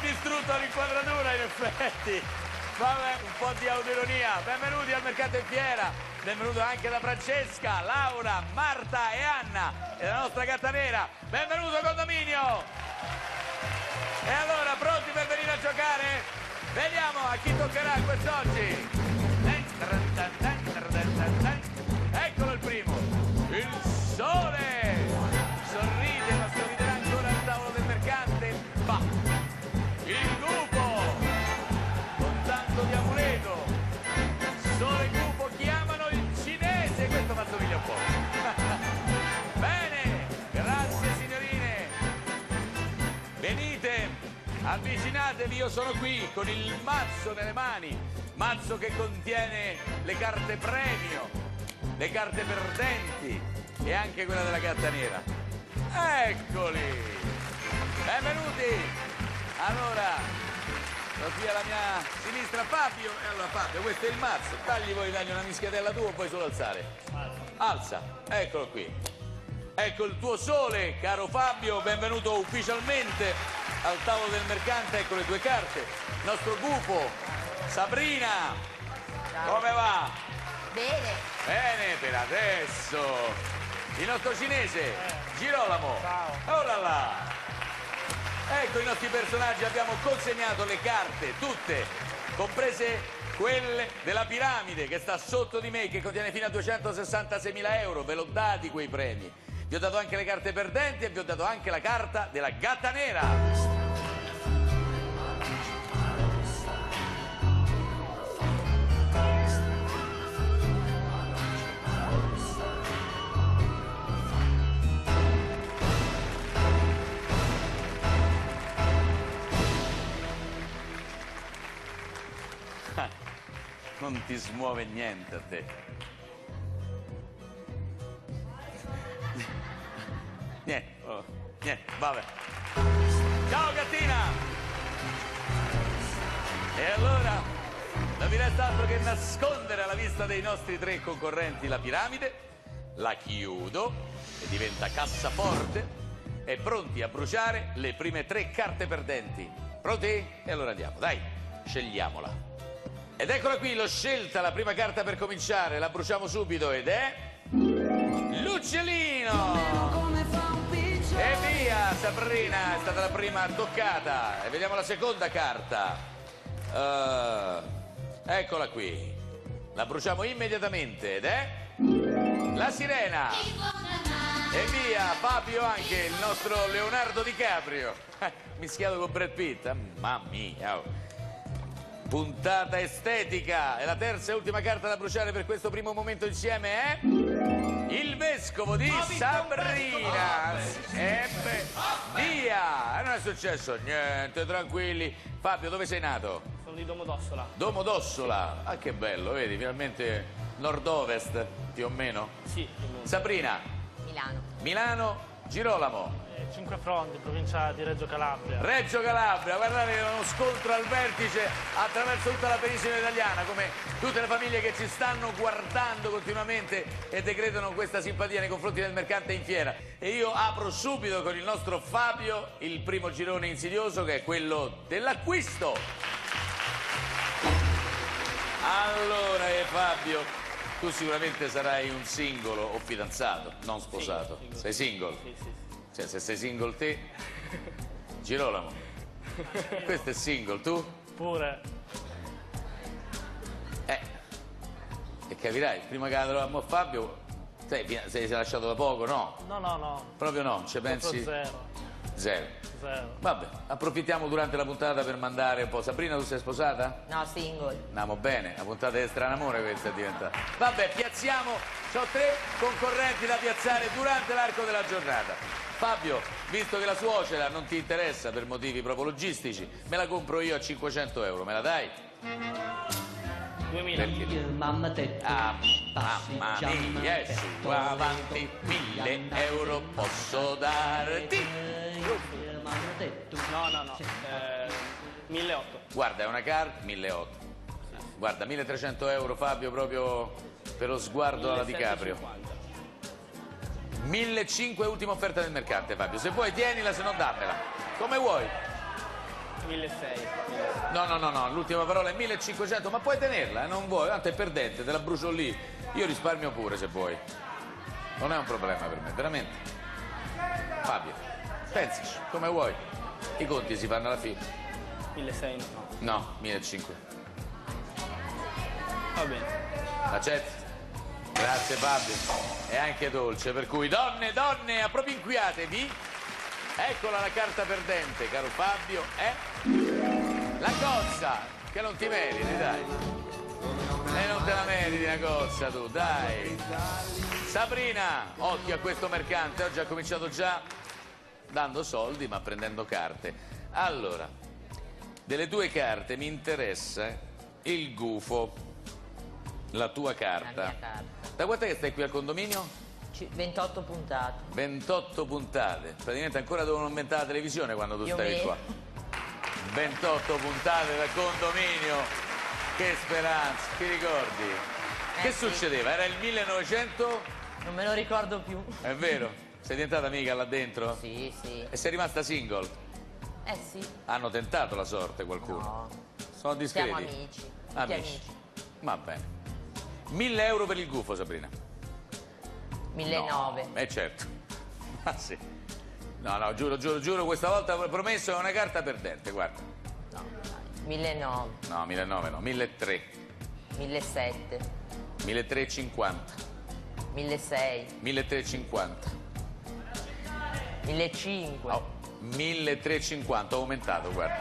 distrutto l'inquadratura, in effetti. Vabbè, un po' di autoironia. Benvenuti al Mercato in Fiera. Benvenuto anche da Francesca, Laura, Marta e Anna e la nostra gatta nera. Benvenuto condominio. E allora, pronti per venire a giocare? Vediamo a chi toccherà quest'oggi. Eccolo il primo, il sole. Sorride, ma sorriderà ancora al tavolo del mercante. Va. Il lupo, con tanto di amuleto. Sole e lupo chiamano il cinese. Questo mi assomiglia un po'. Bene, grazie signorine. Venite, avvicinatevi, io sono qui con il mazzo nelle mani. Mazzo che contiene le carte premio, le carte perdenti e anche quella della gatta nera. Eccoli! Benvenuti! Allora, qui alla mia sinistra Fabio. E allora Fabio, questo è il mazzo. Tagli una mischiatella tu o puoi solo alzare? Alza, eccolo qui. Ecco il tuo sole, caro Fabio, benvenuto ufficialmente al tavolo del mercante. Ecco le tue carte. Il nostro gufo. Sabrina, ciao. Come va? Bene. Bene, per adesso. Il nostro cinese, Girolamo. Ciao. Oh là là. Ecco i nostri personaggi, abbiamo consegnato le carte, tutte, comprese quelle della piramide che sta sotto di me, che contiene fino a 266.000 euro. Ve l'ho dati quei premi. Vi ho dato anche le carte perdenti e vi ho dato anche la carta della gatta nera. Non ti smuove niente a te. Niente, oh, niente, vabbè. Ciao gattina! E allora, non mi resta altro che nascondere alla vista dei nostri tre concorrenti la piramide, la chiudo e diventa cassaforte e pronti a bruciare le prime tre carte perdenti. Pronti? E allora andiamo, dai, scegliamola. Ed eccola qui, l'ho scelta, la prima carta per cominciare, la bruciamo subito ed è... l'uccellino! E via, Sabrina, è stata la prima toccata. E vediamo la seconda carta. Eccola qui, la bruciamo immediatamente ed è... la sirena! E via, Fabio anche, il nostro Leonardo DiCaprio. Mischiato con Brad Pitt, mamma mia! Oh. Puntata estetica. E la terza e ultima carta da bruciare per questo primo momento insieme è il vescovo di Sabrina. E via. E non è successo niente, tranquilli. Fabio, dove sei nato? Sono di Domodossola. Domodossola. Ah, che bello, vedi, finalmente nord-ovest, più o meno. Sì. Sabrina. Milano. Milano. Girolamo. 5 Fronti, provincia di Reggio Calabria. Reggio Calabria, guardate, è uno scontro al vertice attraverso tutta la penisola italiana, come tutte le famiglie che ci stanno guardando continuamente e decretano questa simpatia nei confronti del mercante in fiera. E io apro subito con il nostro Fabio il primo girone insidioso, che è quello dell'acquisto. Allora, Fabio, tu sicuramente sarai un singolo o fidanzato, non sposato. Single. Sei single? Sì, sì. Cioè, se sei single te, Girolamo, questo è single, tu? Pure. E capirai, prima che la troviamo a Fabio, sei lasciato da poco, no? No. Proprio no, ci pensi? Zero. Zero. Zero. Vabbè, approfittiamo durante la puntata per mandare un po'. Sabrina, tu sei sposata? No, single. Andiamo bene, la puntata è strano amore questa è diventata. Vabbè, piazziamo, ho tre concorrenti da piazzare durante l'arco della giornata. Fabio, visto che la suocera non ti interessa per motivi proprio logistici, me la compro io a 500 euro, me la dai? 2000. Perché? Mamma te. Ah, mamma mia, su avanti, 1000 euro posso darti. No. 1800. Guarda, è una carta, 1800. Guarda, 1300 euro Fabio, proprio per lo sguardo alla DiCaprio. 1500, ultima offerta del mercante, Fabio. Se vuoi tienila, se no dammela. Come vuoi. 1600. No, l'ultima parola è 1500, ma puoi tenerla, non vuoi, tanto è perdente, te la brucio lì. Io risparmio pure se vuoi. Non è un problema per me, veramente. Fabio, pensaci, come vuoi. I conti si fanno alla fine. 1600 no. No, 1500. Va bene. Accetti? Grazie Fabio. È anche dolce, per cui donne, appropinquiatevi. Eccola la carta perdente, caro Fabio, è la cozza, che non ti meriti, dai. E non te la meriti una cozza tu, dai. Sabrina, occhio a questo mercante, oggi ha cominciato già dando soldi ma prendendo carte. Allora, delle tue carte mi interessa il gufo, la tua carta. La mia carta. Da quant'è che stai qui al condominio? 28 puntate. 28 puntate, praticamente ancora devono inventare la televisione quando tu Io stavi me. qua. 28 puntate dal condominio, che speranza, ti ricordi? Che sì. succedeva? Era il 1900? Non me lo ricordo più. È vero? Sei diventata amica là dentro? Sì, sì. E sei rimasta single? Eh sì. Hanno tentato la sorte qualcuno? No. Sono discreti? Siamo amici. Tutti Amici. Va bene. 1000 euro per il gufo, Sabrina. 1900. Certo. Ah sì. No, giuro, questa volta ho promesso, è una carta perdente, guarda. No, dai. 1900. No, 1900 no, 1300. 1700. 1350. 1600. 1350. 1500. Oh, 1350, ho aumentato, guarda.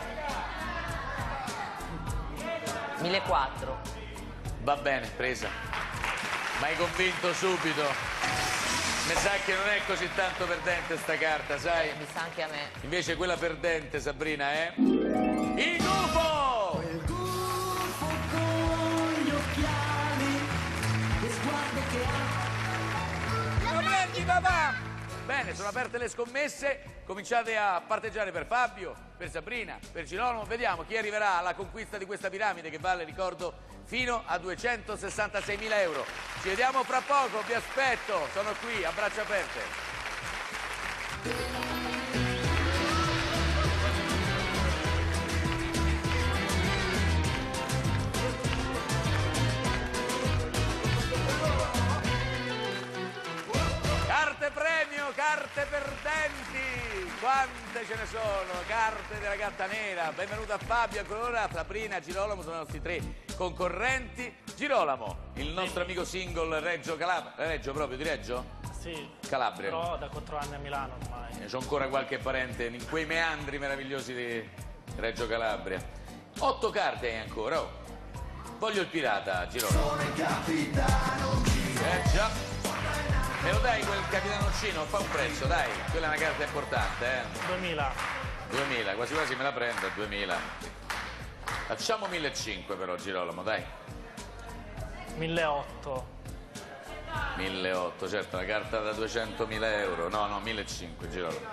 1400. Va bene, presa. M'hai convinto subito. Mi sa che non è così tanto perdente sta carta, sai? Mi sa anche a me. Invece quella perdente, Sabrina, è il gufo! Quel gufo con gli occhiali e sguardo che ha. Lo prendi, papà! Bene, sono aperte le scommesse. Cominciate a parteggiare per Fabio, per Sabrina, per Girolamo. Vediamo chi arriverà alla conquista di questa piramide che vale, ricordo, fino a 266.000 euro. Ci vediamo fra poco, vi aspetto. Sono qui, a braccia aperte. Carte premio, carte perdenti, quante ce ne sono, carte della gatta nera. Benvenuto a Fabio, ancora Sabrina, Girolamo sono i nostri tre concorrenti. Girolamo, il nostro amico single Reggio Calabria, Reggio proprio, di Reggio? Sì. Calabria. Però da 4 anni a Milano ormai. C'ho ancora qualche parente in quei meandri meravigliosi di Reggio Calabria. 8 carte hai ancora, oh. Voglio il pirata, Girolamo. Già. Me lo dai quel capitanoncino? Fa un prezzo, dai. Quella è una carta importante, 2000. 2000, quasi quasi me la prendo a 2000. Facciamo 1500 però, Girolamo, dai. 1800. 1800, certo, una carta da 200.000 euro. No, 1500, Girolamo.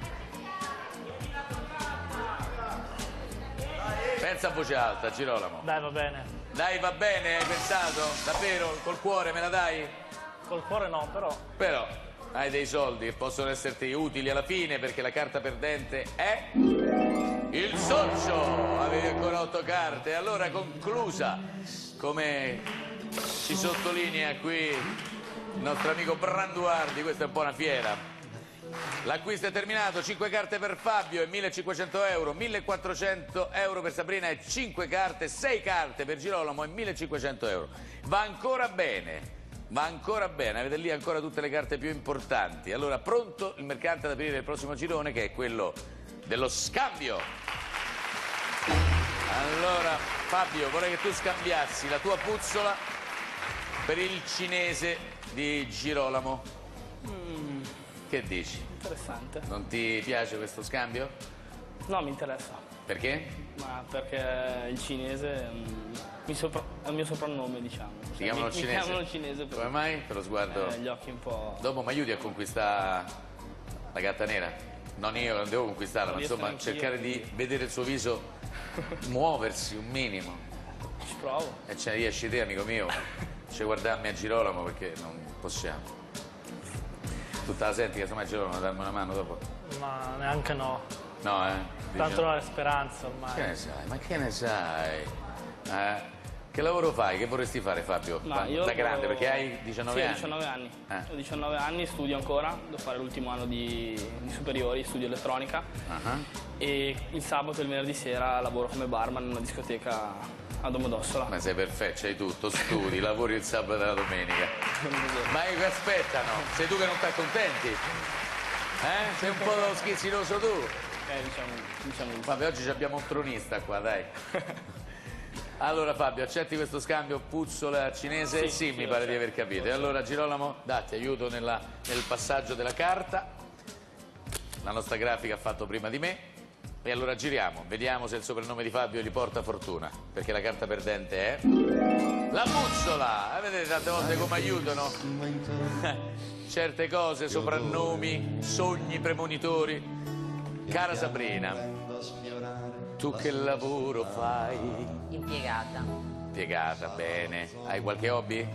Pensa a voce alta, Girolamo. Dai, va bene. Dai, va bene, hai pensato? Davvero? Col cuore me la dai? Col cuore no, però. Però hai dei soldi che possono esserti utili alla fine, perché la carta perdente è il socio. Avevi ancora 8 carte, allora conclusa, come ci sottolinea qui il nostro amico Branduardi, questa è un po' una fiera. L'acquisto è terminato, 5 carte per Fabio e 1500 euro, 1400 euro per Sabrina e 5 carte, 6 carte per Girolamo e 1500 euro. Va ancora bene. Va ancora bene, avete lì ancora tutte le carte più importanti. Allora, pronto il mercante ad aprire il prossimo girone, che è quello dello scambio. Allora, Fabio, vorrei che tu scambiassi la tua puzzola per il cinese di Girolamo. Che dici? Interessante. Non ti piace questo scambio? No, mi interessa. Perché? Ma perché il cinese è il mio soprannome, diciamo. Ti chiamano mi cinese? chiamano cinese Come per mai? Per lo sguardo... gli occhi un po'. Dopo mi aiuti a conquistare la gatta nera? Non io, non devo conquistarla, ma Riesco insomma anch'io, cercare di quindi. vedere il suo viso muoversi un minimo. Ci provo. E ce ne riesci te, amico mio? Ci guardarmi a Girolamo, perché non possiamo. Tutta la senti che insomma a Girolamo darmi una mano dopo? Ma neanche no. No, eh? Tanto non è speranza ormai. Che ne sai? Ma che ne sai? Che lavoro fai? Che vorresti fare, Fabio? Ma io da grande, perché hai 19 sì, anni? 19 anni. Eh. Ho 19 anni, studio ancora, devo fare l'ultimo anno di superiori, studio elettronica. E il sabato e il venerdì sera lavoro come barman in una discoteca a Domodossola. Ma sei perfetto, c'hai tutto, studi, lavori il sabato e la domenica. Ma che aspettano? Sei tu che non ti accontenti? Sei un po' schizzinoso tu? Diciamo. Vabbè, oggi abbiamo un tronista qua, dai. Allora Fabio, accetti questo scambio puzzola cinese? Sì, Mi pare di aver capito. E allora Girolamo, ti aiuto nel passaggio della carta. La nostra grafica ha fatto prima di me. E allora giriamo, vediamo se il soprannome di Fabio gli porta fortuna. Perché la carta perdente è... la puzzola! Vedete tante volte come aiutano? Certe cose, soprannomi, sogni premonitori. Cara Sabrina, tu che lavoro fai? Impiegata. Impiegata, bene. Hai qualche hobby?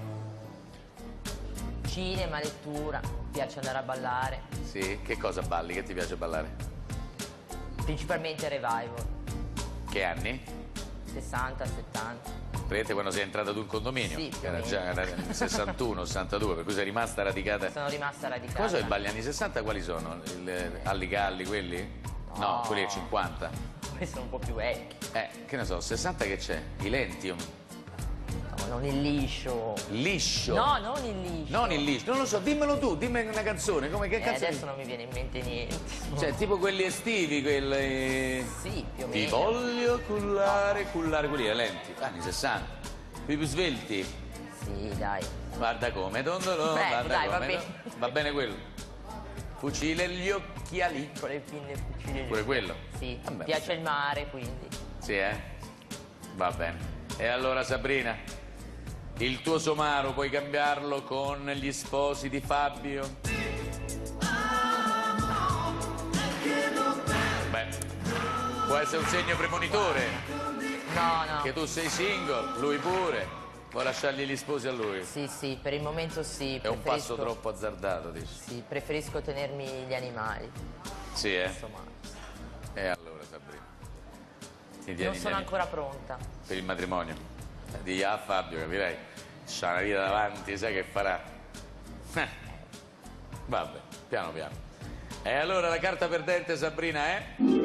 Cinema, lettura, piace andare a ballare. Sì? Che cosa balli? Che ti piace ballare? Principalmente revival. Che anni? 60, 70. Praticamente quando sei entrata ad un condominio? Sì, che era già nel 61, 62, per cui sei rimasta radicata. Sono rimasta radicata. Cosa i balli anni 60 quali sono? Alli Galli quelli? No, quelli del 50. Questi sono un po' più vecchi. Che ne so, 60 che c'è? I Lentium. No, non il liscio. Liscio? No, non il liscio. Non il liscio, non lo so, dimmelo tu, dimmi una canzone, come che cazzo? Adesso non mi viene in mente niente. Cioè, tipo quelli estivi, quelli... Sì, più o Ti meno. voglio cullare, quelli lenti, anni 60. Quelli più svelti. Sì, dai. Guarda come, tondolo, Beh, guarda dai, come. va bene. Va bene quello. Fucile e gli occhiali. Con le pinne fucili. Pure quello? Sì, Vabbè, piace il mare, quindi. Sì, Va bene. E allora Sabrina, il tuo somaro puoi cambiarlo con gli sposi di Fabio? Beh, può essere un segno premonitore. No, no. Che tu sei single, lui pure. Puoi lasciargli gli sposi a lui. Sì, per il momento sì. È un passo troppo azzardato, dici? Sì, preferisco tenermi gli animali. Sì, Insomma, E allora Sabrina, ti tieni non sono tieni ancora pronta. per il matrimonio. Di a Fabio, capirai? C'ha una vita davanti, sai che farà? Vabbè, piano piano. E allora la carta perdente, Sabrina, è?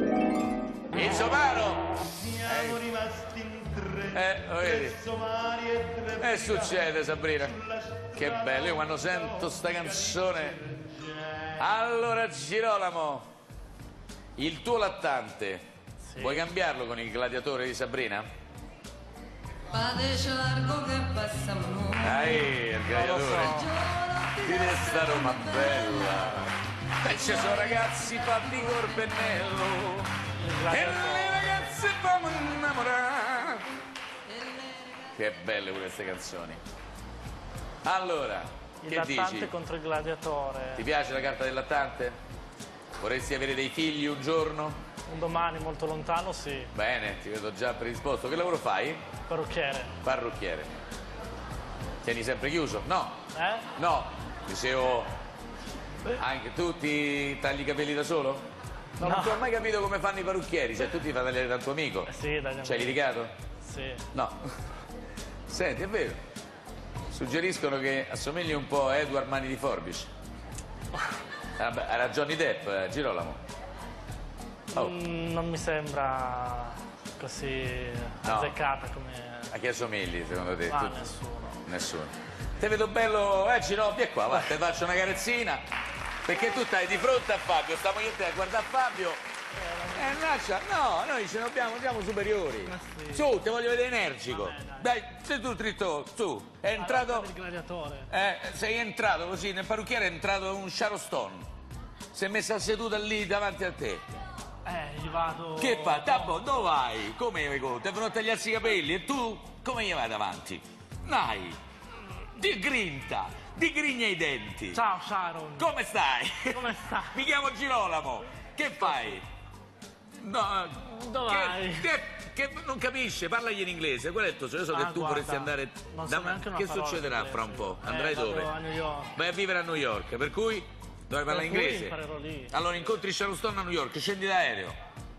Il somaro! Siamo rimasti in tre, Lo vedi? tre somari e tre E succede, Sabrina. Che bello, io quando sento sta canzone. Allora, Girolamo, il tuo lattante, vuoi cambiarlo con il gladiatore di Sabrina? Padece largo che passano. Il gladiatore di questa Roma bella. E ci sono ragazzi fatti col pennello e le ragazze fanno innamorare. Che belle queste canzoni. Allora, Il che lattante dici? contro il gladiatore. Ti piace la carta del lattante? Vorresti avere dei figli un giorno? Un domani molto lontano, sì. Bene, ti vedo già predisposto. Che lavoro fai? Parrucchiere. Parrucchiere. Tieni sempre chiuso? No. No. Dicevo, anche tu ti tagli i capelli da solo? No, non ti ho mai capito come fanno i parrucchieri, cioè tu ti fai tagliare dal tuo amico. Sì, dagli C'hai litigato? Sì. No. Senti, è vero. Suggeriscono che assomigli un po' a Edward Mani di Forbice. Era Johnny Depp, Girolamo. Oh. Non mi sembra così No. azzeccata come... A chi assomigli, secondo te? Ah, Tu- nessuno. Nessuno. Te vedo bello, Gino, vieni qua, va, te faccio una carezzina. Perché tu stai di fronte a Fabio, stiamo io e te a guardare Fabio. Lascia, no, noi ce ne siamo superiori. sì. Su, ti voglio vedere energico. Vabbè, Dai, sei tu dritto, su. È entrato. Il gladiatore. Sei entrato così, nel parrucchiere è entrato un Sharon Stone. Si è messa seduta lì davanti a te. Gli vado... Che fa? Tabbo, dove vai? Come vai? Ti vengono a tagliarsi i capelli e tu come gli vai davanti? Dai, di grinta, di grigna i denti. Ciao Sharon. Come stai? Come stai? Mi chiamo Girolamo. Che fai? No, Dove vai? che non capisce, parlagli in inglese. Qual è il tuo? Io so che tu guarda, vorresti andare. non so neanche una Che parola succederà inglese. fra un po'? Andrai vado dove? a New York. Vai a vivere a New York, per cui dovrai parlare Per cui inglese. imparerò lì. Allora incontri Sharon Stone a New York, scendi d'aereo.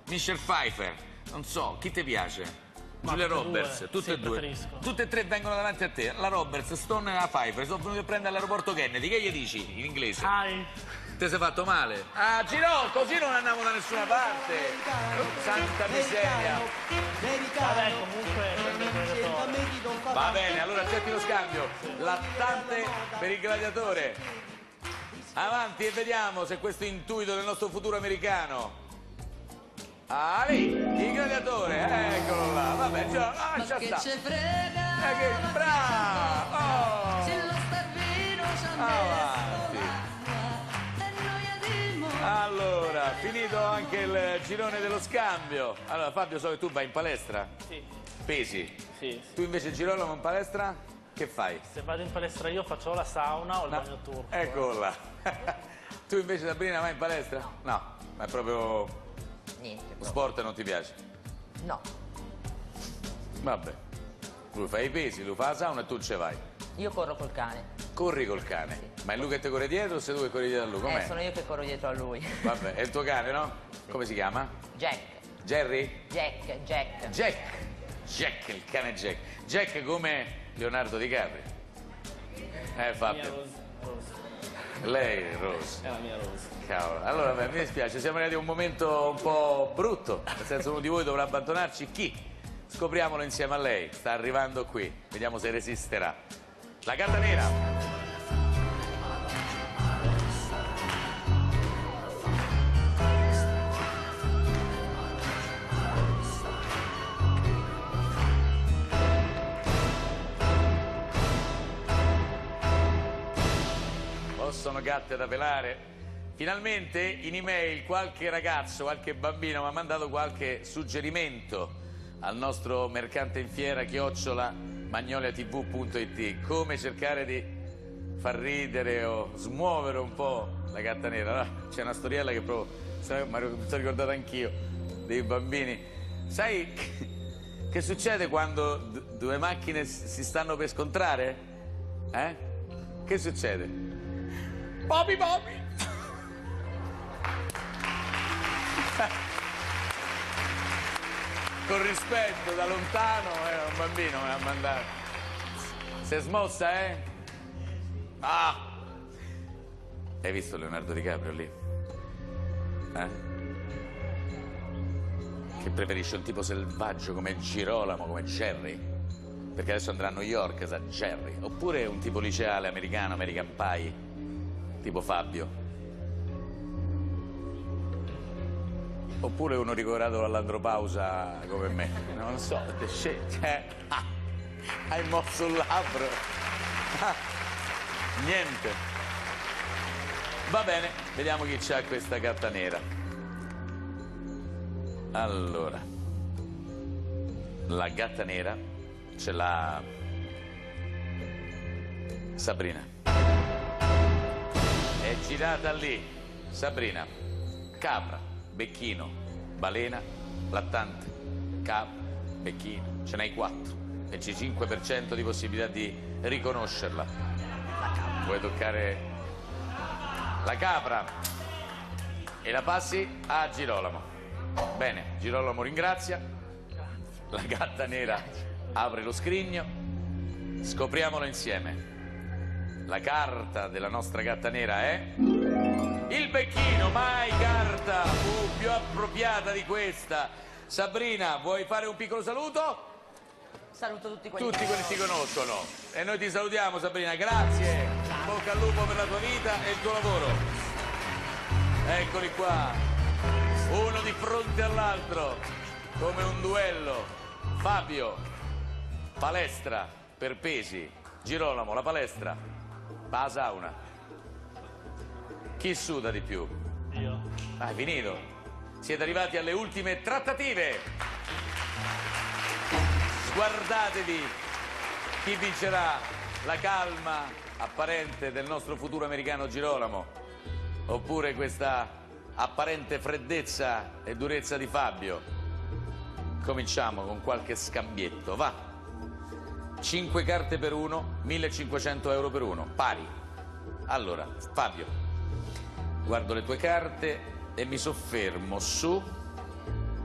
Michelle Pfeiffer, non so, chi ti piace? Giulia tutte e Roberts, due, tutte sì, e due. preferisco. Tutte e tre vengono davanti a te, la Roberts, Stone e la Pfeiffer, sono venuti a prendere all'aeroporto Kennedy, che gli dici in inglese? Hi. Ti sei fatto male? Ah, Gino, così non andiamo da nessuna parte. Santa miseria. Vabbè, comunque prendo il gladiatore. Va bene, allora accetti lo scambio. Lattante per il gladiatore. Avanti e vediamo se questo intuito del nostro futuro americano. Ah, lì, il gladiatore, eccolo là. Vabbè, già, Ma lascia che stare. ce frega? Che bravo! Oh. Se lo starvino ci ha Avanti. messo l'acqua e noi adimo. Allora, finito anche il girone dello scambio. Allora, Fabio, so che tu vai in palestra? Sì, Pesi. sì. Tu invece Girolamo in palestra? Che fai? Se vado in palestra io faccio la sauna o il bagno turco. Eccolo là. Tu invece Sabrina vai in palestra? No, ma è proprio Niente. proprio. sport non ti piace? No, Vabbè. Lui fa i pesi, lui fa la sauna e tu ce vai. io corro col cane. Corri col cane. Ma è lui che ti corre dietro o sei tu che corri dietro a lui? Com'è? Sono io che corro dietro a lui. Vabbè, è il tuo cane, no? Come si chiama? Jack, Jerry? Jack. Jack. Jack, il cane Jack. Jack come Leonardo DiCaprio. Mia Fabio. Rose. Lei, Rose. È la mia Rose. Cavolo, allora beh, mi dispiace, siamo arrivati a un momento un po' brutto, nel senso uno di voi dovrà abbandonarci. Chi? Scopriamolo insieme a lei, sta arrivando qui, vediamo se resisterà. La carta nera. Sono gatte da pelare. Finalmente in email qualche ragazzo, qualche bambino mi ha mandato qualche suggerimento al nostro mercante in fiera @magnoliatv.it, come cercare di far ridere o smuovere un po' la gatta nera. No? C'è una storiella che proprio mi sono ricordato anch'io dei bambini. Sai che succede quando due macchine si stanno per scontrare? Che succede? Popi! Con rispetto, da lontano, era un bambino, me l'ha mandato. Si è smossa, eh? Ah! Hai visto Leonardo DiCaprio lì? Che preferisce un tipo selvaggio come Girolamo, come Jerry? Perché adesso andrà a New York, sa Jerry. Oppure un tipo liceale americano, American Pie, tipo Fabio. Oppure uno ricoverato all'andropausa come me. Non so, hai mosso un labbro. Niente. Va bene, vediamo chi c'ha questa carta nera. Allora, la gatta nera ce l'ha Sabrina. È girata lì. Sabrina, capra, becchino, balena, lattante, capra, becchino. Ce n'hai 4 e c'è 5% di possibilità di riconoscerla. Puoi toccare la capra e la passi a Girolamo. Bene, Girolamo ringrazia. La gatta nera apre lo scrigno. Scopriamolo insieme. La carta della nostra gatta nera è il becchino. Mai carta più appropriata di questa. Sabrina, vuoi fare un piccolo saluto? Saluto tutti quelli Tutti che quelli che ti conoscono. E noi ti salutiamo, Sabrina, grazie. Bocca al lupo per la tua vita e il tuo lavoro. Eccoli qua, uno di fronte all'altro, come un duello. Fabio, palestra per pesi. Girolamo, la palestra, la sauna. Chi suda di più? Io. Hai finito? Siete arrivati alle ultime trattative. Sguardatevi chi vincerà, la calma apparente del nostro futuro americano Girolamo oppure questa apparente freddezza e durezza di Fabio. Cominciamo con qualche scambietto, va. 5 carte per uno, 1.500 euro per uno, pari. Allora, Fabio, guardo le tue carte e mi soffermo su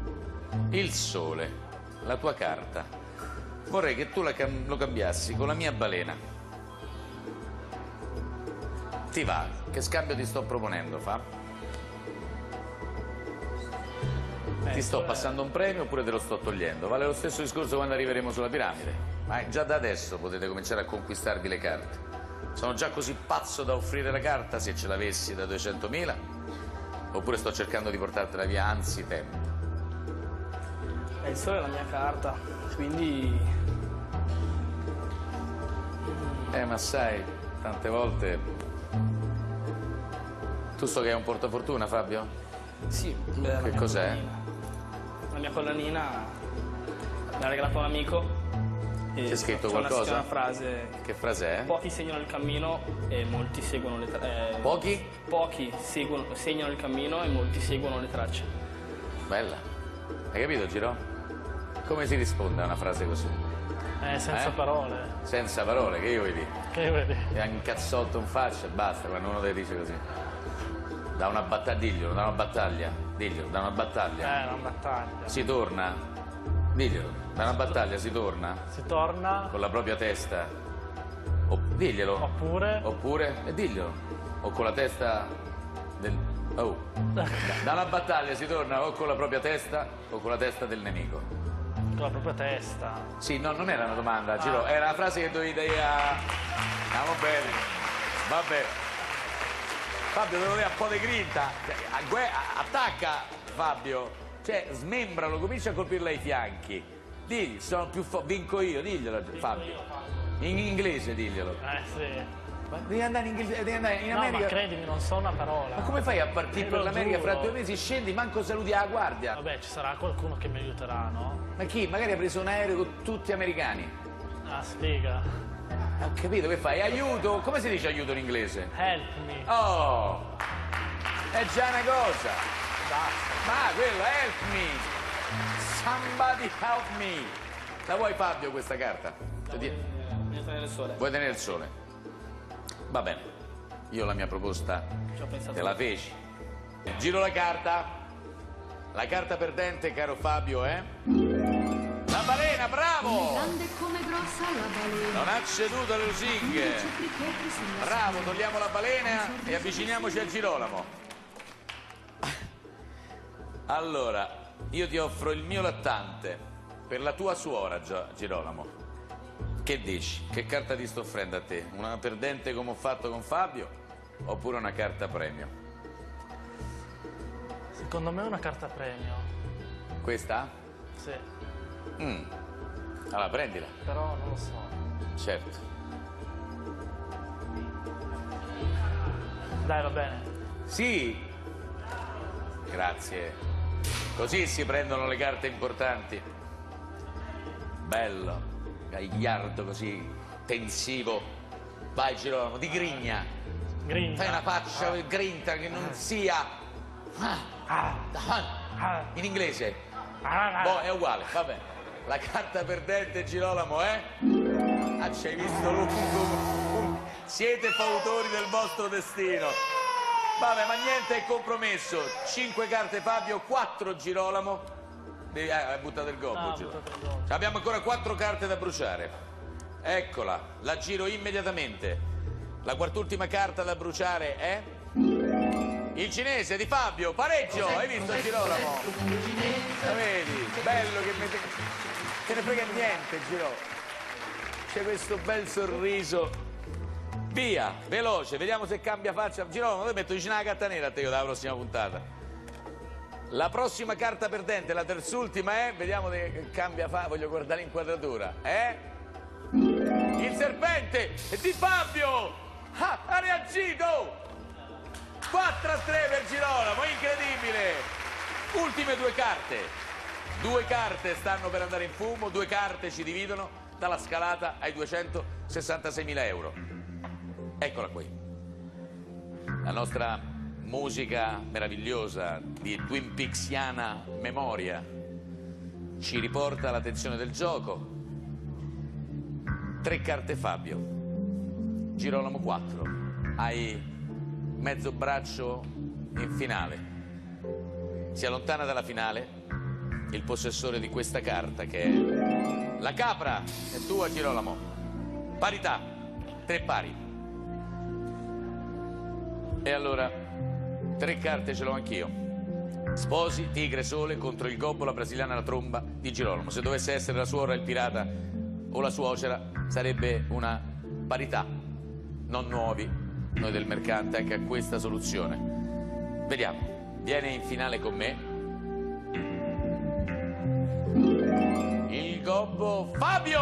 il sole, la tua carta. Vorrei che tu lo cambiassi con la mia balena. Ti va? Che scambio ti sto proponendo, Fa? Ti sto passando un premio oppure te lo sto togliendo? Vale lo stesso discorso quando arriveremo sulla piramide. Ma già da adesso potete cominciare a conquistarvi le carte. Sono già così pazzo da offrire la carta, se ce l'avessi, da 200.000? Oppure sto cercando di portartela via anzi tempo? Il sole è la mia carta, quindi... Ma sai, tante volte... Tu so che hai un portafortuna, Fabio? Sì. Che cos'è? La mia collanina me l'ha regalata un amico. C'è scritto c'è qualcosa? Una frase. Che frase è? Pochi segnano il cammino e molti seguono le tracce. Pochi? Pochi segnano il cammino e molti seguono le tracce. Bella. Hai capito, Giro? Come si risponde a una frase così? Senza parole. Senza parole, che io vedi? Che vedi? E un cazzotto in faccia e basta, quando uno te dice così. Da una battaglia, diglielo, da una battaglia. Diglielo, da una battaglia. Una battaglia. Si torna? Diglielo, da una battaglia si torna? Si torna. Con la propria testa? Diglielo. Oppure? E diglielo. O con la testa del... Oh. Da una battaglia si torna o con la propria testa o con la testa del nemico. Con la propria testa. Sì, no, non era una domanda, Giro, era una frase che dovevi dire a... Andiamo bene. Vabbè. Fabio, devo dire un po' di grinta. Attacca, Fabio. Cioè, smembralo, comincia a colpirlo ai fianchi. Digli, sono più vinco io, diglielo, Fabio. In inglese diglielo. Sì. Ma devi andare in Inghilterra, devi andare in America. No, ma credimi, non so una parola. Ma come fai a partire per l'America giuro. fra 2 mesi? Scendi, manco saluti alla guardia. Vabbè, ci sarà qualcuno che mi aiuterà, no? Ma chi? Magari ha preso un aereo con tutti americani. Ah, spiega. Ho capito, che fai? Aiuto? Come si dice aiuto in inglese? Help me. Oh! È già una cosa. Basta. Ma quello, help me! Somebody help me! La vuoi, Fabio, questa carta? Voglio tenere il sole. Vuoi tenere il sole? Va bene. Io la mia proposta Ci ho pensato. te la feci. Giro la carta. La carta perdente, caro Fabio, è... La balena, bravo! Grande come grossa la balena. Non ha ceduto alle lusinghe. Bravo, togliamo la balena e avviciniamoci al Girolamo. Allora, io ti offro il mio lattante per la tua suora, Girolamo. Che dici? Che carta ti sto offrendo a te? Una perdente come ho fatto con Fabio oppure una carta premio? Secondo me è una carta premio. Questa? Sì. Allora, prendila. Però non lo so. Certo. Dai, va bene. Sì. Grazie. Così si prendono le carte importanti. Bello. Gagliardo così, tensivo. Vai, Girolamo, di grigna. Grinta. Fai una faccia grinta che non sia... In inglese. Boh, è uguale, va bene. La carta perdente, Girolamo, è... Ah, ci hai visto lungo. Siete fautori del vostro destino. Vabbè, ma niente è compromesso. 5 carte Fabio, 4 Girolamo. Hai buttato il gobbo, Girolamo. Abbiamo ancora 4 carte da bruciare. Eccola, la giro immediatamente. La quart'ultima carta da bruciare è... Il cinese di Fabio, pareggio, hai visto Girolamo? La vedi? Bello che te ne frega niente, Girolamo. C'è questo bel sorriso. Via, veloce, vediamo se cambia faccia. Girolamo, dove metto vicino alla carta nera a te io dalla prossima puntata. La prossima carta perdente, la terz'ultima è, vediamo che cambia voglio guardare l'inquadratura, è il serpente di Fabio! Ha reagito! 4-3 per Girolamo, incredibile! Ultime 2 carte. 2 carte stanno per andare in fumo, 2 carte ci dividono dalla scalata ai 266.000 euro. Eccola qui. La nostra musica meravigliosa di Twin Peaksiana memoria ci riporta all'attenzione del gioco. 3 carte Fabio, Girolamo 4. Hai mezzo braccio in finale. Si allontana dalla finale il possessore di questa carta, che è la capra. È tua, Girolamo. Parità, 3 pari. E allora 3 carte ce l'ho anch'io. Sposi, tigre, sole contro il gobbo, la brasiliana, la tromba di Girolamo. Se dovesse essere la suora, il pirata o la suocera, sarebbe una parità. Non nuovi noi del mercante anche a questa soluzione. Vediamo. Viene in finale con me il gobbo Fabio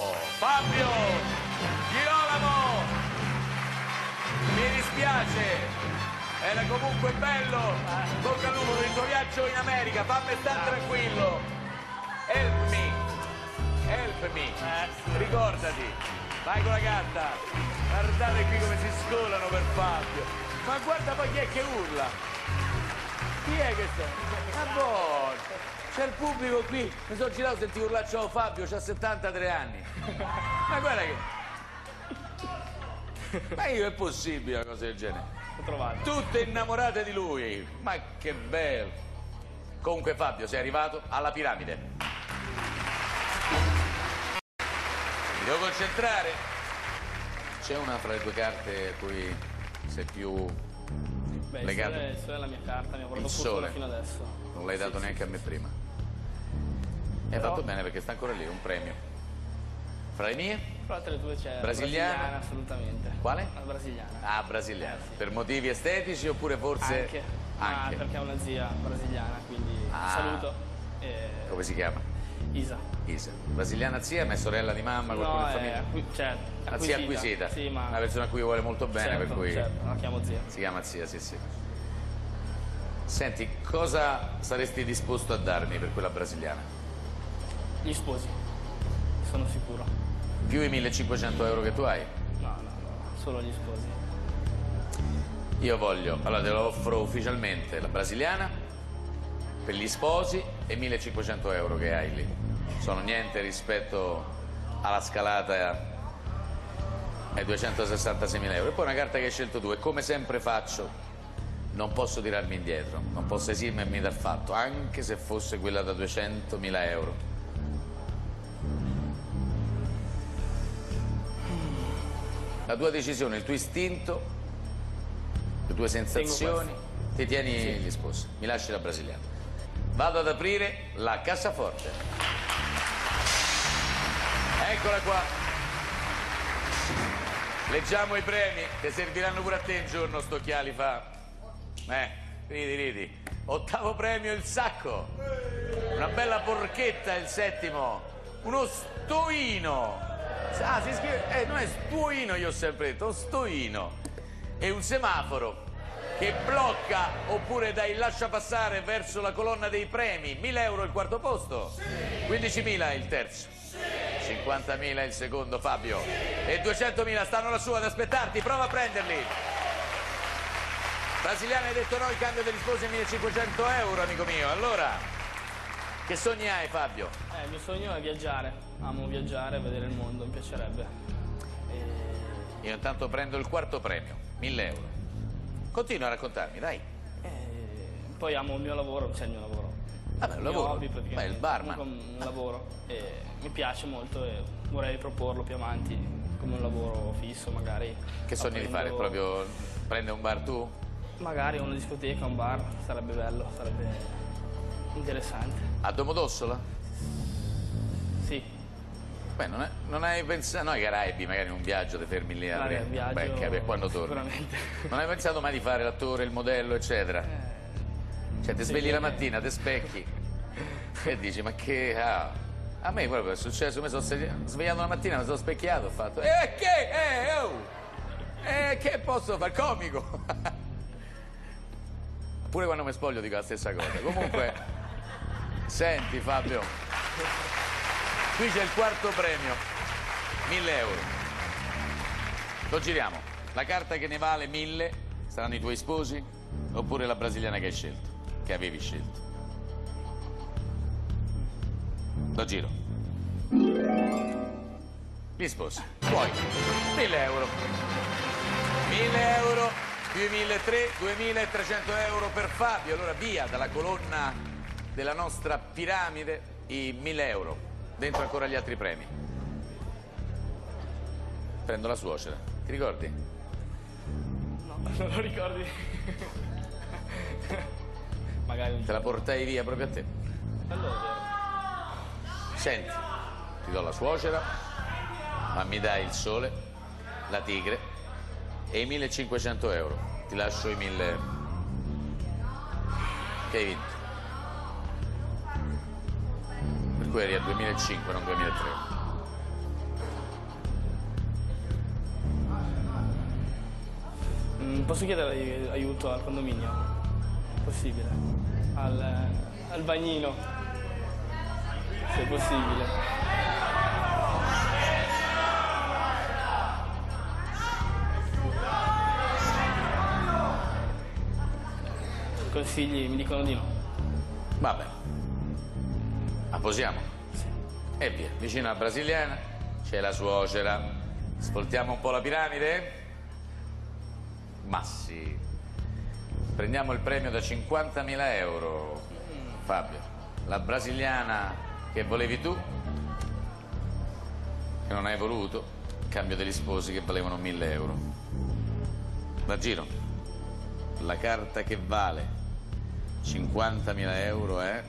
Girolamo. Mi dispiace, era comunque bello. Bocca al lupo per il tuo viaggio in America, fammi stare tranquillo. Help me, ricordati, vai con la carta. Guardate qui come si scolano per Fabio. Ma guarda poi chi è che urla. Chi è che sta? A volte c'è il pubblico qui, mi sono girato, sentivo urlare, ciao Fabio, c'ha 73 anni. Ma guarda che... Ma io è possibile una cosa del genere? L'ho trovato. Tutte innamorate di lui, ma che bello. Comunque Fabio, sei arrivato alla piramide. Mi devo concentrare. C'è una fra le 2 carte a cui sei più Beh, legato? il sole è la mia carta, mi ha portato Il fortuna sole. fino adesso. Non l'hai dato neanche a me prima. Hai fatto bene perché sta ancora lì, un premio. Fra le mie? Però tra le 2 c'è Brasiliana? assolutamente. Quale? La brasiliana. Ah, brasiliana. Sì. Per motivi estetici oppure forse... Anche. Anche. Perché è una zia brasiliana, quindi Ah. saluto. Come si chiama? Isa. Isa. Brasiliana zia, ma è sorella di mamma, qualcuno No, in famiglia? cioè, La zia acquisita. Sì, ma... Una persona a cui vuole molto bene, certo, per cui certo, la chiamo zia. si chiama zia, sì, sì. Senti, cosa saresti disposto a darmi per quella brasiliana? Gli sposi, sono sicuro. Più i 1500 euro che tu hai? No, solo gli sposi. Io voglio, allora te lo offro ufficialmente, la brasiliana per gli sposi e 1500 euro che hai lì. Sono niente rispetto alla scalata ai 266.000 euro. E poi una carta che hai scelto tu, e come sempre faccio, non posso tirarmi indietro, non posso esimermi dal fatto, anche se fosse quella da 200.000 euro. La tua decisione, il tuo istinto, le tue sensazioni, ti tieni gli sposi. Mi lasci la brasiliana. Vado ad aprire la cassaforte. Eccola qua. Leggiamo i premi che serviranno pure a te un giorno, sto occhiali fa. Ridi. 8° premio il sacco. Una bella porchetta il 7°. Uno stoino. Ah, si scrive, non è stuoino, io ho sempre detto, stoino. E un semaforo che blocca oppure dà il lascia passare verso la colonna dei premi. 1.000 euro il 4° posto, 15.000 il terzo, 50.000 il secondo Fabio, e 200.000 stanno lassù ad aspettarti, prova a prenderli. Brasiliana, hai detto no, il cambio degli sposi è 1.500 euro, amico mio. Allora, che sogni hai Fabio? Il mio sogno è viaggiare. Amo viaggiare, vedere il mondo, mi piacerebbe. Io intanto prendo il 4° premio, 1.000 euro. Continua a raccontarmi, dai. Poi amo il mio lavoro, cioè il mio lavoro. Vabbè, un Il mio lavoro. hobby, praticamente. Ma è il barman. Comunque un lavoro. E mi piace molto e vorrei proporlo più avanti come un lavoro fisso, magari. Che sogni di fare? Proprio prendere un bar tu? Magari una discoteca, un bar, sarebbe bello, sarebbe interessante. A Domodossola? Sì. Beh, non hai pensato, no, ai Caraibi, magari in un viaggio ti fermi lì a Magari aprire. un viaggio, Beh, per quando torni. sicuramente. Non hai pensato mai di fare l'attore, il modello, eccetera? Cioè, ti svegli la mattina, ti specchi e dici, ma che... A me proprio è successo, mi sono svegliato la mattina, mi sono specchiato, ho fatto... che posso fare? Comico! Pure quando mi spoglio dico la stessa cosa. Comunque, senti Fabio, qui c'è il 4° premio, 1.000 euro. Lo giriamo. La carta che ne vale 1.000 saranno i tuoi sposi oppure la brasiliana che hai scelto, che avevi scelto. Lo giro. Gli sposi. Poi 1.000 euro. 1.000 euro più i 1.300, 2.300 euro per Fabio. Allora via dalla colonna della nostra piramide i 1000 euro. Dentro ancora gli altri premi. Prendo la suocera. Ti ricordi? No, non lo ricordi. Magari Te la portai via proprio a te. allora. Senti, ti do la suocera, ma mi dai il sole, la tigre e i 1500 euro. Ti lascio i 1000 euro. Che hai vinto. Per cui eri a 2005, non 2003. Posso chiedere aiuto al condominio? Possibile? Al bagnino? Se è possibile. Consigli? Mi dicono di no. Vabbè. Apposiamo? Sì. E via. Vicino alla brasiliana c'è la suocera. Svoltiamo un po' la piramide? Ma sì. Prendiamo il premio da 50.000 euro, Fabio. La brasiliana che volevi tu, che non hai voluto, cambio degli sposi che valevano 1000 euro. La giro. La carta che vale 50.000 euro è...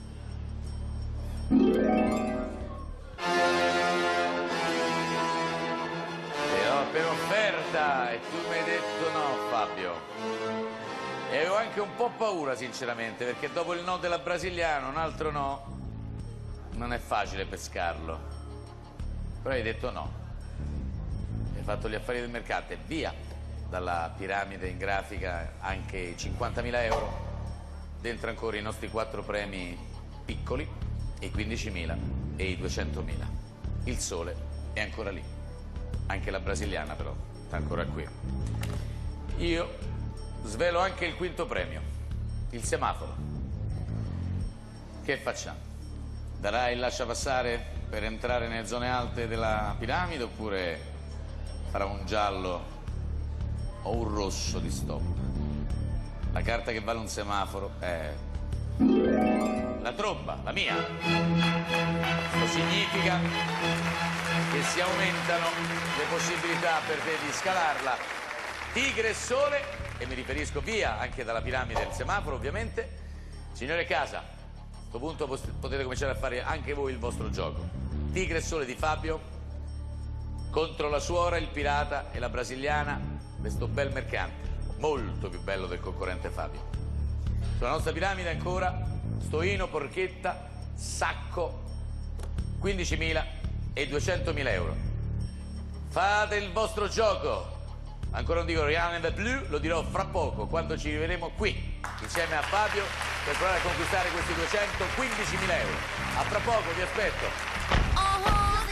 Te l'ho appena offerta e tu mi hai detto no, Fabio. E avevo anche un po' paura, sinceramente, perché dopo il no della brasiliana, un altro no, non è facile pescarlo. Però hai detto no. Hai fatto gli affari del mercato e via dalla piramide in grafica anche i 50.000 euro. Dentro ancora i nostri 4 premi piccoli, i 15.000 e i 200.000. Il sole è ancora lì. Anche la brasiliana però sta ancora qui. Io svelo anche il quinto premio, il semaforo. Che facciamo? Darai il lasciapassare per entrare nelle zone alte della piramide oppure farà un giallo o un rosso di stop? La carta che vale un semaforo è la tromba, la mia. Questo significa che si aumentano le possibilità per te di scalarla. Tigre e sole, e mi riferisco via anche dalla piramide del semaforo, ovviamente. Signore casa, a questo punto potete cominciare a fare anche voi il vostro gioco. Tigre e sole di Fabio contro la suora, il pirata e la brasiliana, questo bel mercante, molto più bello del concorrente Fabio. Sulla nostra piramide ancora stoino, porchetta, sacco, 15.000 e 200.000 euro. Fate il vostro gioco. Ancora non dico rien ne plus, lo dirò fra poco, quando ci rivedremo qui, insieme a Fabio, per provare a conquistare questi 215.000 euro. A fra poco, vi aspetto.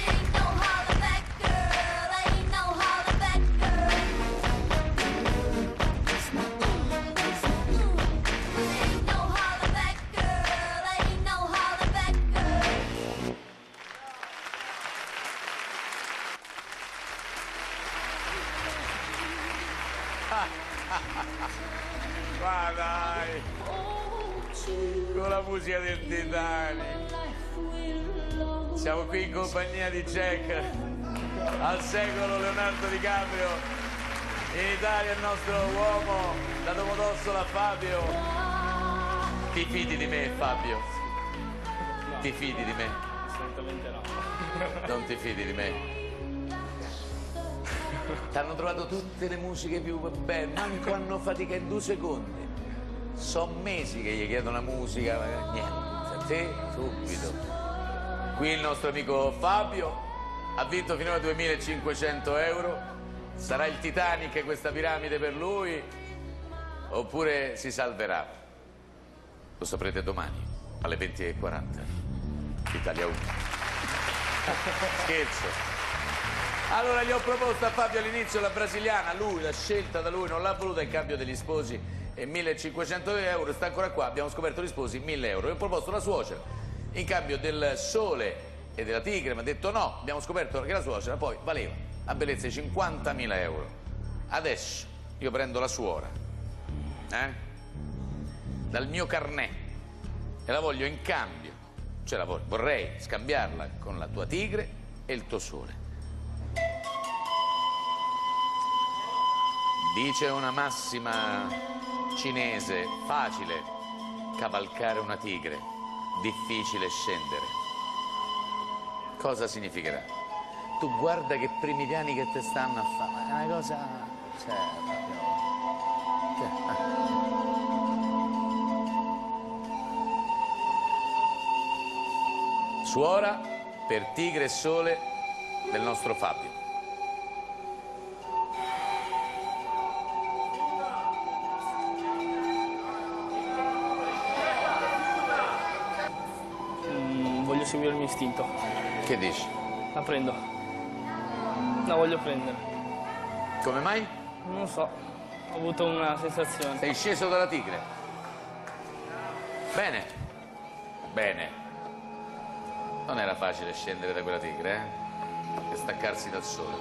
Ma dai, con la musica del Titanic. Siamo qui in compagnia di Jack, al secolo Leonardo DiCaprio. In Italia il nostro uomo da Domodossola, Fabio. Ti fidi di me, Fabio? No. Ti fidi di me? Assolutamente no. Non ti fidi di me? T'hanno trovato tutte le musiche più belle, manco hanno fatica in 2 secondi. Sono mesi che gli chiedono la musica, ma niente, te subito. Qui il nostro amico Fabio ha vinto finora 2.500 euro. Sarà il Titanic questa piramide per lui oppure si salverà? Lo saprete domani alle 20:40. Italia 1. Scherzo. Allora gli ho proposto a Fabio all'inizio la brasiliana, lui, la scelta da lui, non l'ha voluta in cambio degli sposi e 1.500 euro, sta ancora qua, abbiamo scoperto gli sposi 1.000 euro. Io ho proposto la suocera in cambio del sole e della tigre, mi ha detto no, abbiamo scoperto che la suocera poi valeva a bellezza di 50.000 euro. Adesso io prendo la suora, dal mio carnet e la voglio in cambio, cioè vorrei scambiarla con la tua tigre e il tuo sole. Dice una massima cinese: facile cavalcare una tigre, difficile scendere. Cosa significherà? Tu guarda che primi piani che te stanno a fare, è una cosa... cioè, proprio... Suora per tigre e sole del nostro Fabio. Voglio seguire il mio istinto. Che dici? La prendo. La voglio prendere. Come mai? Non so. Ho avuto una sensazione. Sei sceso dalla tigre. Bene. Bene. Non era facile scendere da quella tigre, e staccarsi dal sole.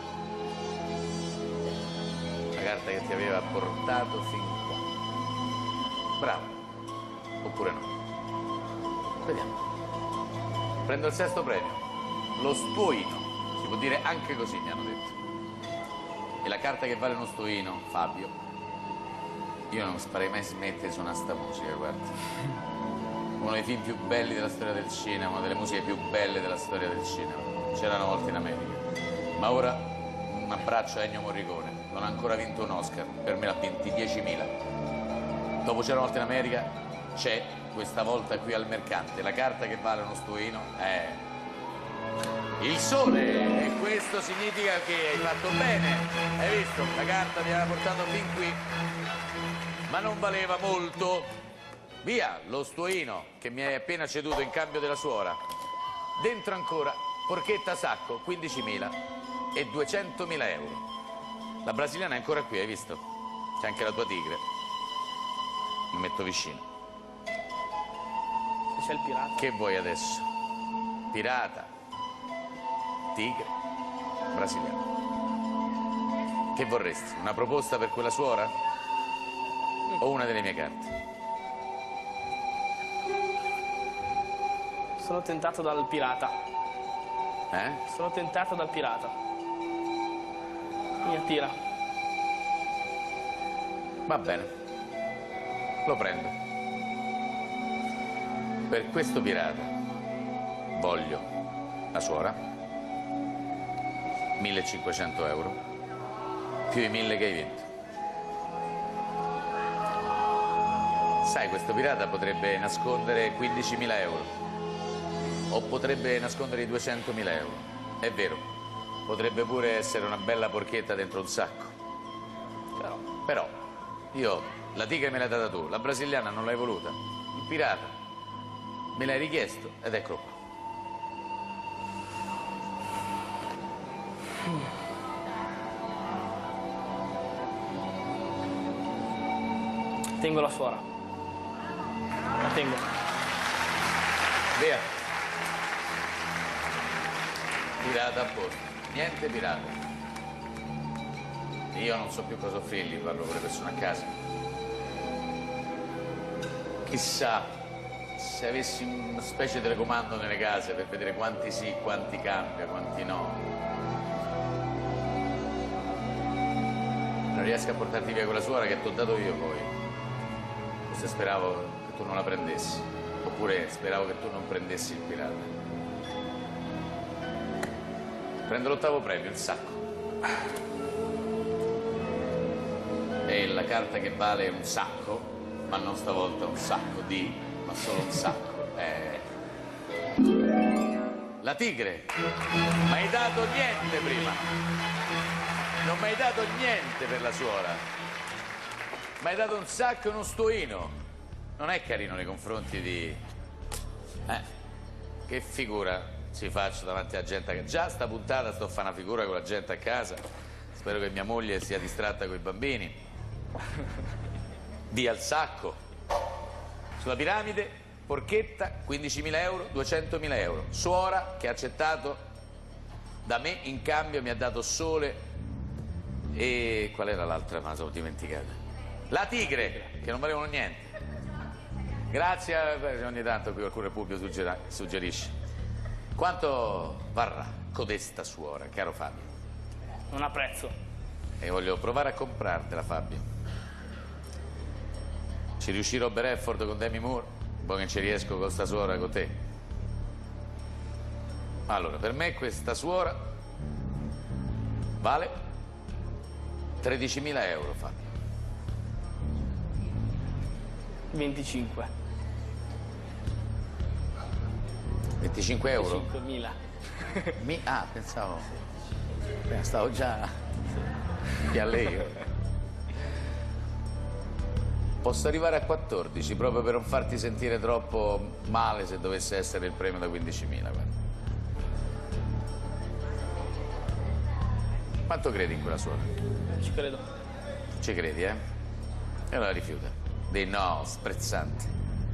La carta che ti aveva portato fin qua. Bravo. Oppure no? Vediamo. Prendo il sesto premio. Lo stuoino. Si può dire anche così, mi hanno detto. E la carta che vale uno stuoino, Fabio, io non farei mai smettere di suonare sta musica, guarda. Uno dei film più belli della storia del cinema, una delle musiche più belle della storia del cinema. C'era una volta in America. Ma ora un abbraccio a Ennio Morricone. Non ha ancora vinto un Oscar, per me l'ha vinti 10.000. Dopo C'era una volta in America, c'è questa volta qui al Mercante. La carta che vale uno stuoino è il sole, e questo significa che hai fatto bene. Hai visto? La carta ti aveva portato fin qui, ma non valeva molto. Via lo stuoino che mi hai appena ceduto in cambio della suora. Dentro ancora porchetta sacco, 15.000 e 200.000 euro. La brasiliana è ancora qui, hai visto? C'è anche la tua tigre. Mi metto vicino. C'è il pirata. Che vuoi adesso? Pirata, tigre, brasiliana. Che vorresti? Una proposta per quella suora? O una delle mie carte? Sono tentato dal pirata. Sono tentato dal pirata. Mi attira. Va bene. Lo prendo. Per questo pirata voglio la suora, 1.500 euro, più i 1.000 che hai vinto. Sai, questo pirata potrebbe nascondere 15.000 euro. O potrebbe nascondere i 200.000 euro. È vero, potrebbe pure essere una bella porchetta dentro un sacco. Però, io, la tigre me l'hai data tu, la brasiliana non l'hai voluta. Il pirata me l'hai richiesto ed eccolo qua. Tengo la suora. La tengo. Via. Pirata a posto, niente pirata. Io non so più cosa offrirgli, parlo con le persone a casa. Chissà se avessi una specie di telecomando nelle case per vedere quanti sì, quanti cambia, quanti no. Non riesco a portarti via quella suora che ti ho dato io poi. Forse speravo che tu non la prendessi, oppure speravo che tu non prendessi il pirata. Prendo l'8º premio, il sacco. E la carta che vale un sacco, ma non stavolta un sacco di, ma solo un sacco, è la tigre. Ma hai dato niente prima. Non mi hai dato niente per la suora. Mi hai dato un sacco e uno stuoino. Non è carino nei confronti di... Che figura ci faccio davanti alla gente? Che già sta puntata sto a fare una figura con la gente a casa. Spero che mia moglie sia distratta con i bambini. Via il sacco. Sulla piramide, porchetta, 15.000 euro, 200.000 euro. Suora che ha accettato da me, in cambio mi ha dato sole e... qual era l'altra? Me la sono dimenticata. La tigre, che non valevano niente. Grazie, ogni tanto qui qualcuno del pubblico suggerisce. Quanto varrà codesta suora, caro Fabio? Non ha prezzo. E voglio provare a comprartela, Fabio. Ci riuscì Robert Redford con Demi Moore, poi che ci riesco con sta suora con te. Allora, per me questa suora vale 13.000 euro, Fabio. 25. 25 euro? 25.000. Ah, pensavo. Stavo già qui a lei. Posso arrivare a 14 proprio per non farti sentire troppo male se dovesse essere il premio da 15.000. Guarda. Quanto credi in quella suora? Ci credo. Ci credi, eh? E allora rifiuta. Dei no sprezzanti.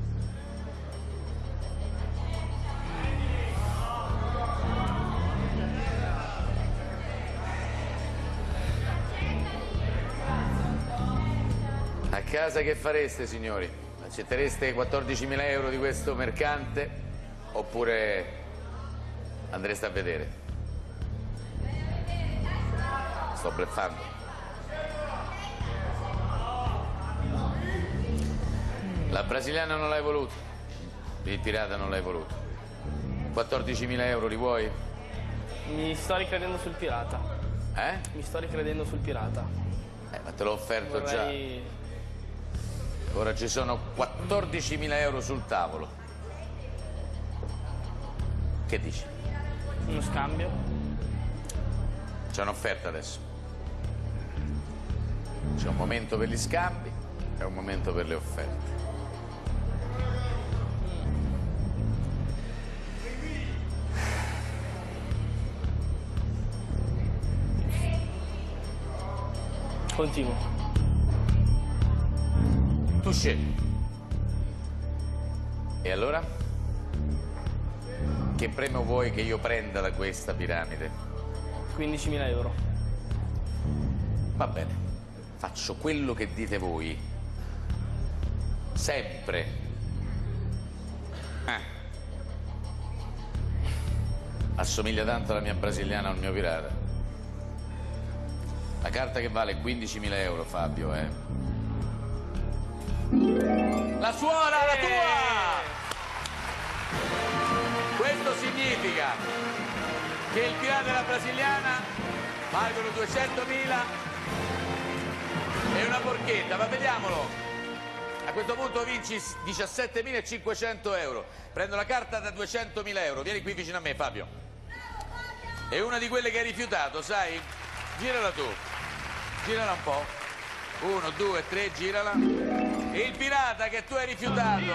A casa che fareste, signori? Accettereste 14.000 euro di questo mercante oppure andreste a vedere? Sto bluffando. La brasiliana non l'hai voluto, il pirata non l'hai voluto. 14.000 euro li vuoi? Mi sto ricredendo sul pirata. Eh? Mi sto ricredendo sul pirata. Ma te l'ho offerto Vorrei... già. Ora ci sono 14.000 euro sul tavolo. Che dici? Uno scambio. C'è un'offerta adesso. C'è un momento per gli scambi e un momento per le offerte. Continuo. Tu scegli. E allora? Che premio vuoi che io prenda da questa piramide? 15.000 euro. Va bene, faccio quello che dite voi. Sempre. Assomiglia tanto alla mia brasiliana al mio pirata. La carta che vale 15.000 euro, Fabio, eh? La suora, la tua! Questo significa che il pirata e la brasiliana valgono 200.000 e una porchetta, ma vediamolo. A questo punto vinci 17.500 euro. Prendo la carta da 200.000 euro. Vieni qui vicino a me, Fabio. È una di quelle che hai rifiutato, sai? Girala tu. Girala un po'. 1, 2, 3, girala. E il pirata che tu hai rifiutato,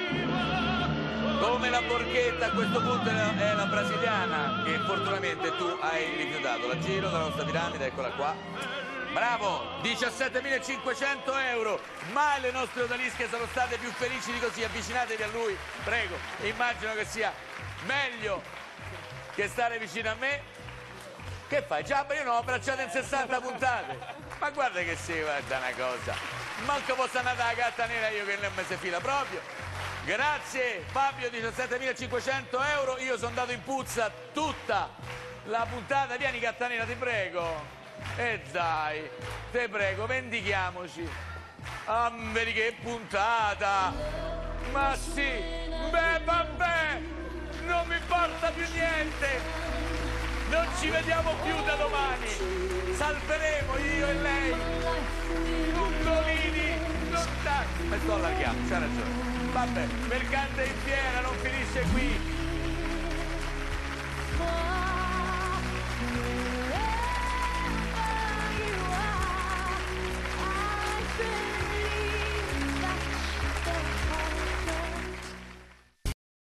come la porchetta, a questo punto è la brasiliana che fortunatamente tu hai rifiutato. La giro dalla nostra piramide, eccola qua. Bravo, 17.500 euro. Mai le nostre odalische sono state più felici di così. Avvicinatevi a lui, prego. Immagino che sia meglio che stare vicino a me. Che fai? Già, io non ho abbracciato in 60 puntate. Ma guarda che si guarda una cosa. Manco posso andare alla gatta nera io che non mi si fila proprio. Grazie Fabio, 17.500 euro. Io sono andato in puzza tutta la puntata. Vieni gatta nera, ti prego. E dai, te prego, vendichiamoci. Ah, vedi che puntata. Ma sì, beh vabbè, non mi importa più niente. Non ci vediamo più da domani. Salveremo io e lei. Ungolini, non mi sto allargando, c'ha ragione. Vabbè, mercante in fiera non finisce qui.